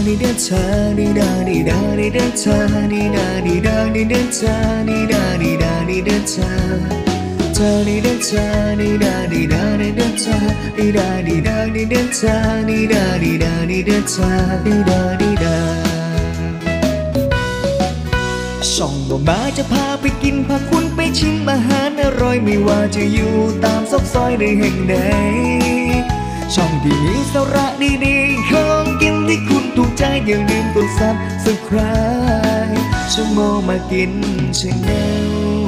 ดีเดชาดีดาดีดาดีเดชาดีดาดีดาดีเดชาดีดาดีดาดีเดชาชาดีเดชาดีดาดีดาดีเดชาดีดาดีดาดีเดชาดีดาดีดาดีเดชาดีดาดีดาช่องบ่มาจะพาไปกินพาคุณไปชิมอาหารอร่อยไม่ว่าจะอยู่ตามซอกซอยในแห่งใดช่องที่มีสาระดีๆของกินที่คุณถูกใจอย่าลืมกดซับสไครบ์ช่องโมมากินชาแนล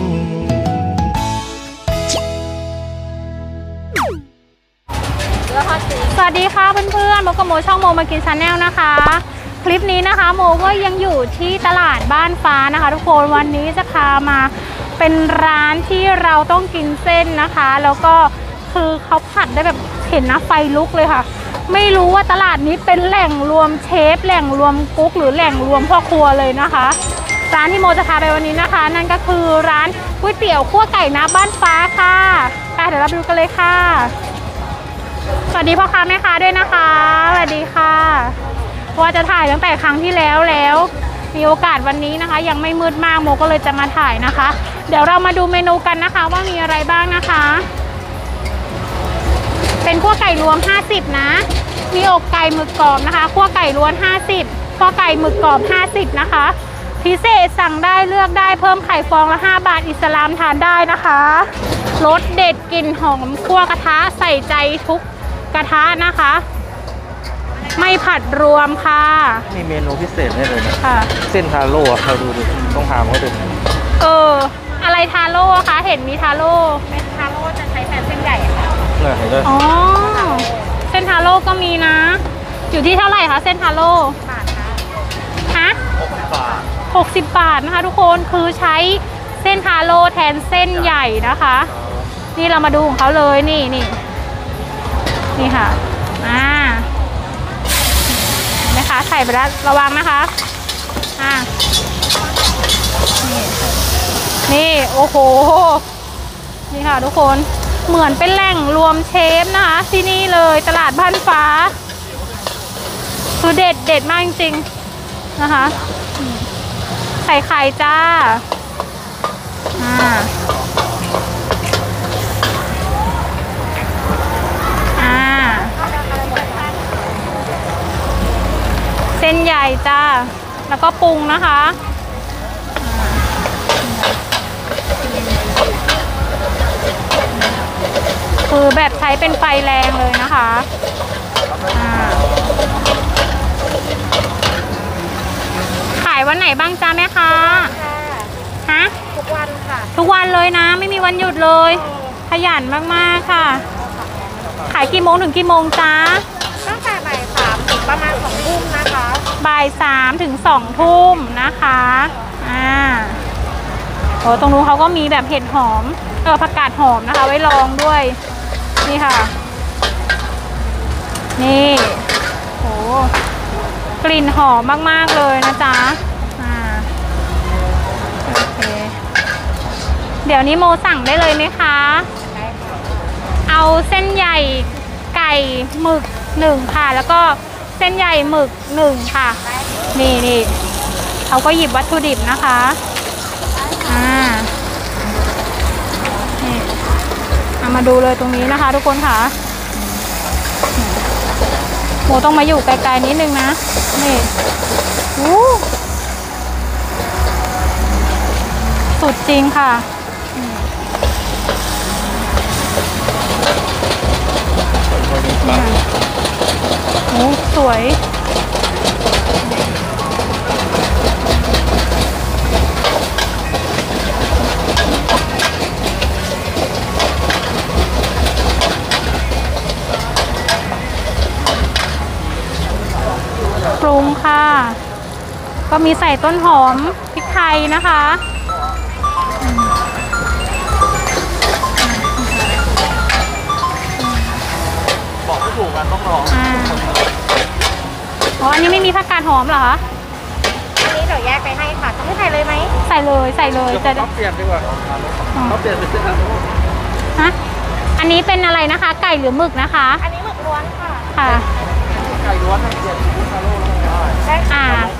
สวัสดีค่ะเพื่อนๆโมกับโมช่องโมมากินชาแนลนะคะคลิปนี้นะคะโมก็ยังอยู่ที่ตลาดบ้านฟ้านะคะทุกคนวันนี้จะพามาเป็นร้านที่เราต้องกินเส้นนะคะแล้วก็คือเขาผัดได้แบบเห็นนะไฟลุกเลยค่ะไม่รู้ว่าตลาดนี้เป็นแหล่งรวมเชฟแหล่งรวมกุ๊กหรือแหล่งรวมพ่อครัวเลยนะคะร้านที่โมจะพาไปวันนี้นะคะนั่นก็คือร้านก๋วยเตี๋ยวคั่วไก่น้ำบ้านฟ้าค่ะไปเดี๋ยวเราไปดูกันเลยค่ะสวัสดีพ่อค้าแม่ค้าด้วยนะคะสวัสดีค่ะว่าจะถ่ายตั้งแต่ครั้งที่แล้วมีโอกาสวันนี้นะคะยังไม่มืดมากโมก็เลยจะมาถ่ายนะคะเดี๋ยวเรามาดูเมนูกันนะคะว่ามีอะไรบ้างนะคะเป็นคั่วไก่รวม50นะมีอกไก่หมึกกรอบนะคะคั่วไก่ล้วน50คั่วไก่หมึกกรอบ50นะคะพิเศษสั่งได้เลือกได้เพิ่มไข่ฟองละ5 บาทอิสลามทานได้นะคะรสเด็ดกลิ่นหอมคั่วกระทะใส่ใจทุกกระทะนะคะไม่ผัดรวมค่ะมีเมนูพิเศษให้เลยนะค่ะเส้นทาโร่เราดูดิต้องถามเขาดูอะไรทาโร่คะเห็นมีทาโร่เป็นทาโร่จะใช้แผ่นเส้นใหญ่ค่ะเห็นเลยอ๋อเส้นทาโร่ก็มีนะอยู่ที่เท่าไหร่คะเส้นทาโร่บาทคะ60 บาทนะคะทุกคนคือใช้เส้นทาโร่แทนเส้นใหญ่นะคะนี่เรามาดูของเขาเลยนี่ค่ะนะคะใส่ไปแล้วระวังนะคะนี่โอ้โหนี่ค่ะทุกคนเหมือนเป็นแหล่งรวมเชฟนะคะที่นี่เลยตลาดบ้านฟ้าคือเด็ดมากจริงๆนะคะใส่ไข่จ้าเส้นใหญ่จ้าแล้วก็ปรุงนะคะคือแบบใช้เป็นไฟแรงเลยนะคะขายวันไหนบ้างจ้าแม่ค้าทุกวันค่ะทุกวันเลยนะไม่มีวันหยุดเลยขยันมากๆค่ะขายกี่โมงถึงกี่โมงจ้าตั้งแต่บ่าย 3ถึงประมาณ2 ทุ่มนะคะบ่าย 3 ถึง 2 ทุ่มนะคะตรงนู้นเขาก็มีแบบเห็ดหอมผักกาดหอมนะคะไว้ลองด้วยนี่ค่ะนี่โหกลิ่นหอมมากๆเลยนะจ๊ะโอเคเดี๋ยวนี้โมสั่งได้เลยไหมคะเอาเส้นใหญ่ไก่หมึก1ค่ะแล้วก็เส้นใหญ่หมึก1ค่ะนี่เขาก็หยิบวัตถุดิบนะคะนี่เอามาดูเลยตรงนี้นะคะทุกคนค่ะโมต้องมาอยู่ไกลๆนิดนึงนะนี่สุดจริงค่ะสวยปรุงค่ะก็มีใส่ต้นหอมพริกไทยนะคะบอกไม่ถูกกันต้องลองอันนี้ไม่มีผักกาดหอมเหรอคะอันนี้เดี๋ยวแยกไปให้ค่ะต้องใส่เลยไหมใส่เลยจะได้เปลี่ยนดีกว่าเขาเปลี่ยนเป็นเส้นอันนี้เป็นอะไรนะคะไก่หรือหมึกนะคะอันนี้หมึกล้วนค่ะไก่ล้วนเปลี่ยนเป็นทาโร่ได้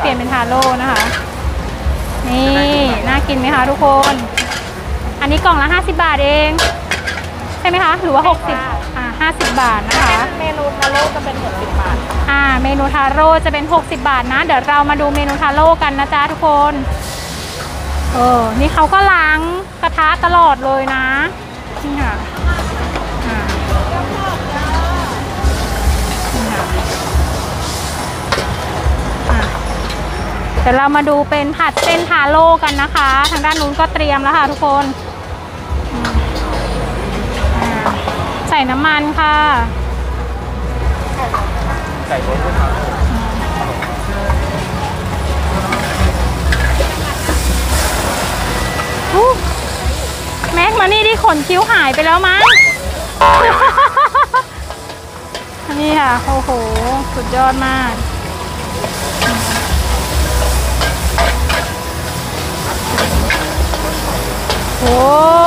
ลี่ยนเป็นทาโร่นะคะนี่น่ากินไหมคะทุกคนอันนี้กล่องละ50 บาทเองใช่ไหมคะหรือว่า60 50 บาทนะคะเมนูทาโร่จะเป็น60 บาทเมนูทาโร่จะเป็น60 บาทนะเดี๋ยวเรามาดูเมนูทาโร่กันนะจ๊ะทุกคนนี่เขาก็ล้างกระทะตลอดเลยนะนี่ค่ะเดี๋ยวเรามาดูเป็นผัดเส้นทาโร่กันนะคะทางด้านนู้นก็เตรียมแล้วค่ะทุกคนใส่น้ำมันค่ะใส่รสด้วยครับแม็กมานี่ที่ขนคิ้วหายไปแล้วมั้ง นี่ค่ะโอ้โหสุดยอดมากโอ้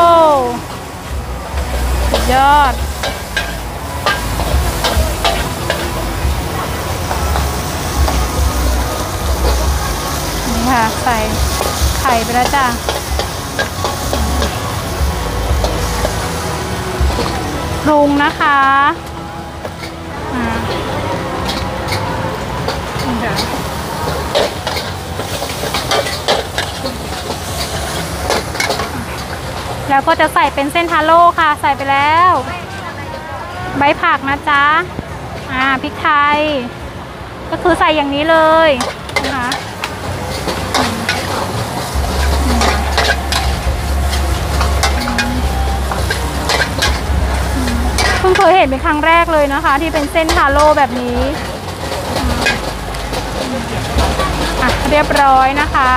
สุดยอดนี่ค่ะใส่ไข่ไปแล้วจ้ะปรุงนะคะแล้วก็จะใส่เป็นเส้นทาโร่ค่ะใส่ไปแล้วใบผักนะจ๊ะพริกไทยก็คือใส่อย่างนี้เลยนะคะเพิ่งเคยเห็นเป็นครั้งแรกเลยนะคะที่เป็นเส้นทาโร่แบบนี้เรียบร้อยนะคะ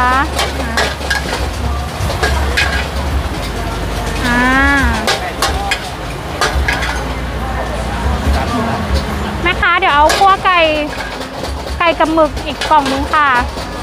แม่ค้าเดี๋ยวเอาคั่วไก่กับหมึกอีกกล่องนึงค่ะ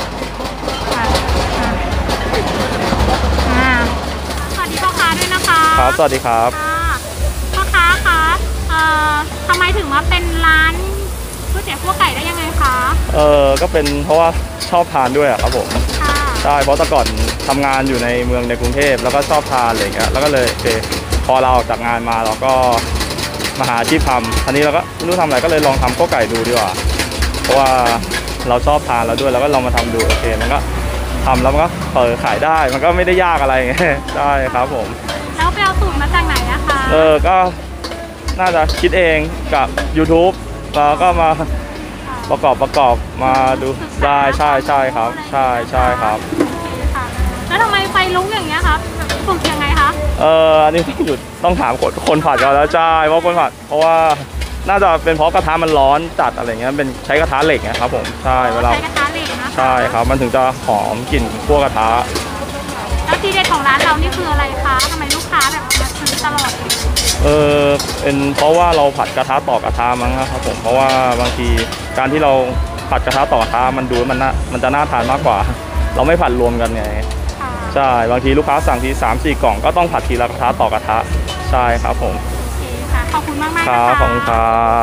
สวัสดีพ่อค้าด้วยนะคะครับสวัสดีครับพ่อค้าคะทำไมถึงมาเป็นร้านก๋วยเตี๋ยวคั่วไก่ได้ยังไงคะก็เป็นเพราะว่าชอบทานด้วยครับผมใช่เพราะแต่ก่อนทำงานอยู่ในเมืองในกรุงเทพแล้วก็ชอบทานอะไรอย่างเงี้ยแล้วก็เลยโอเคพอเราออกจากงานมาเราก็มาหาอาชีพทำทีนี้เราก็ไม่รู้ทำอะไรก็เลยลองทำข้าวไก่ดูดีกว่าเพราะว่าเราชอบทานแล้วด้วยแล้วก็ลองมาทำดูโอเคมันก็ทำแล้วมันก็ขายได้มันก็ไม่ได้ยากอะไรไงใช่ครับผมแล้วไปเอาสูตรมาจากไหนอะคะก็น่าจะคิดเองกับ YouTube แล้วก็มาประกอบมาดูได้ใช่ครับใช่ครับแล้วทำไมไฟลุกอย่างเงี้ยครับฝึกยังไงคะอันนี้ต้องถามคนผัดกันแล้วใช่เพราะคนผัดเพราะว่าน่าจะเป็นเพราะกระทะมันร้อนจัดอะไรเงี้ยเป็นใช้กระทะเหล็กนะครับผมใช่เวลาใช้กระทะเหล็กนะใช่ครับมันถึงจะหอมกลิ่นคั่วกระทะแล้วทีเด็ดของร้านเรานี่คืออะไรคะทำไมลูกค้าแบบมาซื้อตลอดเป็นเพราะว่าเราผัดกระทะต่อกระทะมั้งครับผมเพราะว่าบางทีการที่เราผัดกระทะต่อกระทะมันดูมันจะน่าทานมากกว่าเราไม่ผัดรวมกันไงใช่บางทีลูกค้าสั่งที3-4 กล่องก็ต้องผัดทีละกระทะต่อกระทะใช่ครับผมโอเคค่ะขอบคุณมากๆครับขอบคุณครับ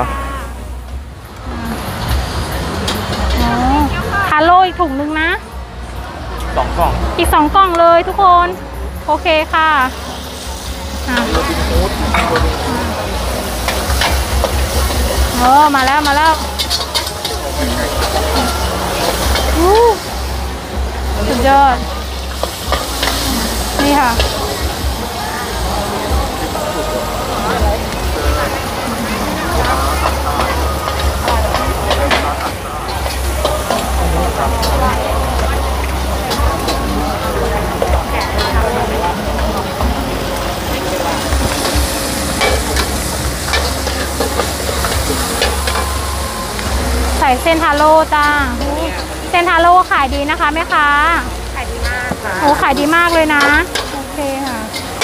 ทาโร่อีกถุงนึงนะ 2 กล่องอีก2 กล่องเลยทุกคนโอเคค่ะมาแล้วสุดยอดนี่ค่ะใส่เส้นทาโร่จ้าเส้นทาโร่ขายดีนะคะแม่ค้าขายดีมากค่ะโอ้ขายดีมากเลยนะโอเคค่ะ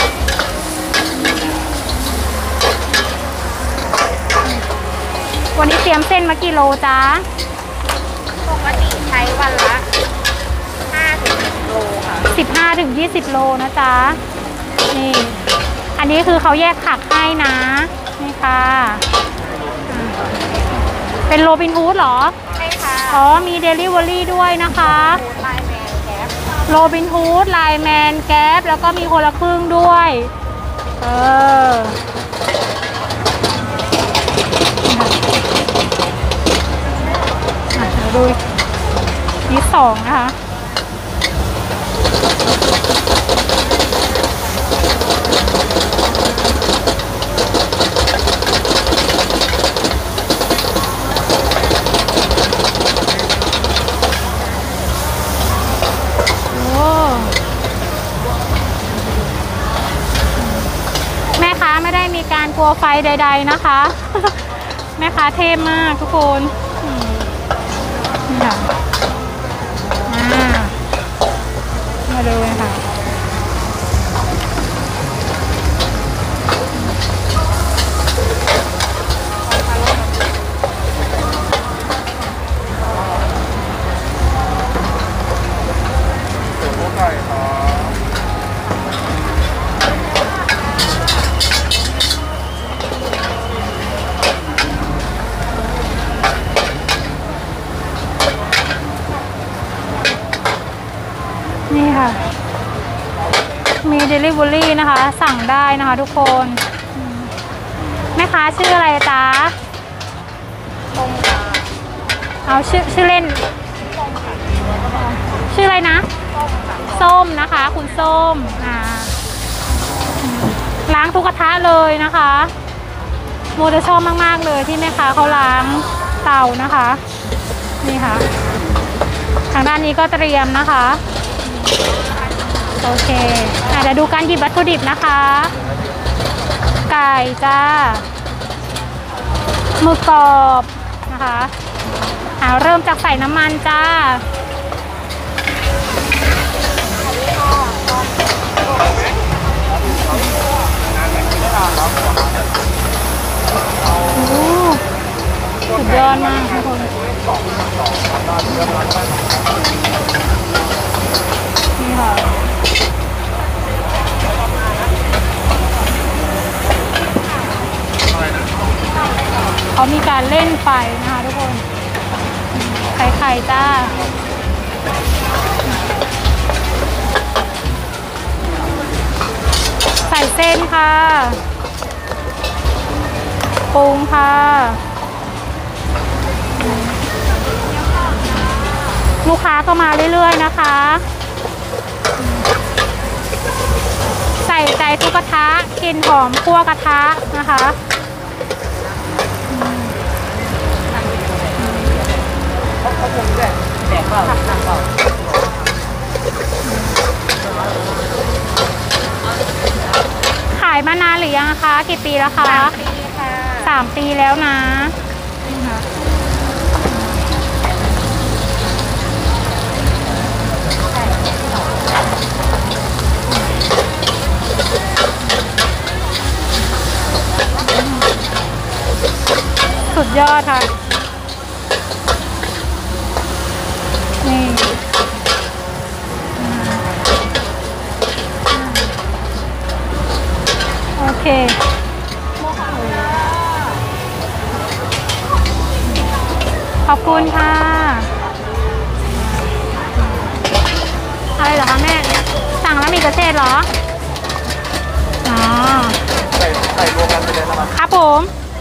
วันนี้เตรียมเส้นมากี่โลจ้าปกติใช้วันละ5-10 โลค่ะ 15-20 โลนะจ๊ะนี่อันนี้คือเขาแยกผักให้นะนี่ค่ะเป็นโรบินฮูดเหรอใช่ค่ะอ๋อมีเดลิเวอรี่ด้วยนะคะไลน์แมนแก๊ปโรบินฮูดไลน์แมนแก๊ปแล้วก็มีคนละครึ่งด้วยเดี๋ยวดูที่สองนะคะแม่ค้าไม่ได้มีการกลัวไฟใดๆนะคะ แม่ค้าเท่มากทุกคนนี่ค่ะมาดูเลยค่ะนี่ค่ะมี Delivery นะคะสั่งได้นะคะทุกคนแม่ค้าชื่ออะไรจ๊ะเอาชื่อเล่นชื่ออะไรนะส้มนะคะคุณส้มล้างทุกกระทะเลยนะคะโมจะชอบมากๆเลยที่แม่ค้าเขาล้างเตานะคะนี่ค่ะทางด้านนี้ก็เตรียมนะคะโอเคเดี๋ยวดูการหยิบวัตถุดิบนะคะไก่จ้าหมึกกรอบนะคะเริ่มจากใส่น้ำมันจ้าสุดยอดมากทุกคนนี่ค่ะเขามีการเล่นไฟนะคะทุกคนไข่จ้าใส่เส้นค่ะปรุงค่ะลูกค้าก็มาเรื่อยๆนะคะใส่ใจทุกกระทะกลิ่นหอมคั่วกระทะนะคะขายมานานหรือยังคะกี่ปีแล้วคะ 3 ปีค่ะ 3 ปีแล้วนะสุดยอดค่ะนี่โอเคขอบคุณค่ะอะไรเหรอคะแม่สั่งแล้วมีกระเทียมเหรออ๋อใส่รวมกันไปเลยนะครับครับผม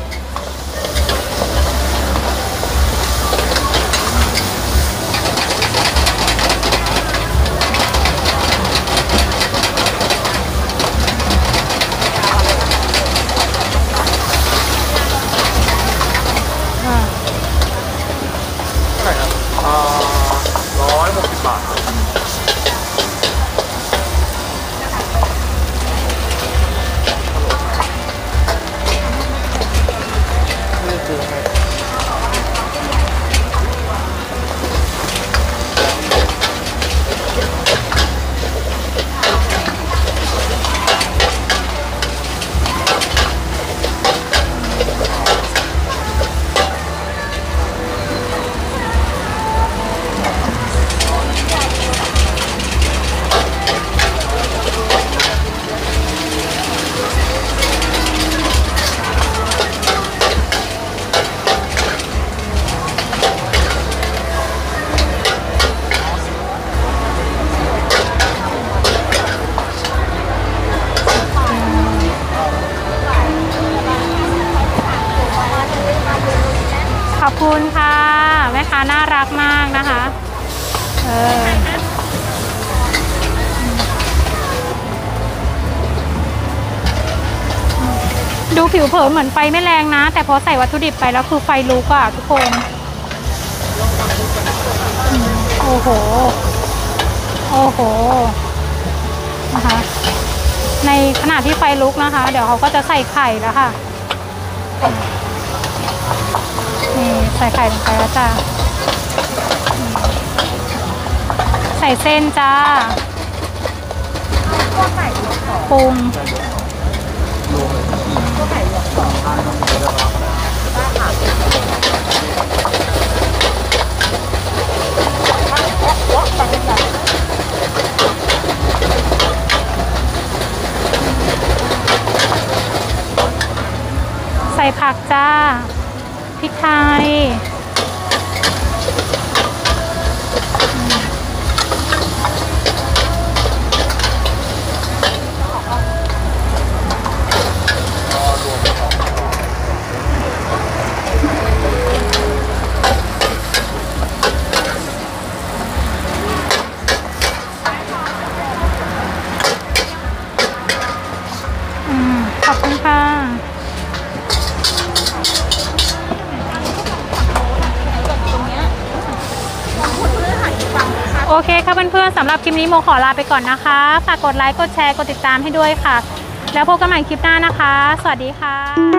160 บาทรักมากนะคะดูผิวเผินเหมือนไฟไม่แรงนะแต่พอใส่วัตถุดิบไปแล้วคือไฟลุกอะทุกคนโอ้โหโอ้โหนะคะในขณะที่ไฟลุกนะคะเดี๋ยวเขาก็จะใส่ไข่แล้วค่ะนี่ใส่ไข่ลงไปแล้วจ้าใส่เส้นจ้าปรุงใส่ผักจ้าพริกไทยขอบคุณค่ะโอเคค่ะเพื่อนๆสำหรับคลิปนี้โมขอลาไปก่อนนะคะฝากกดไลค์กดแชร์กดติดตามให้ด้วยค่ะแล้วพบกันใหม่คลิปหน้านะคะสวัสดีค่ะ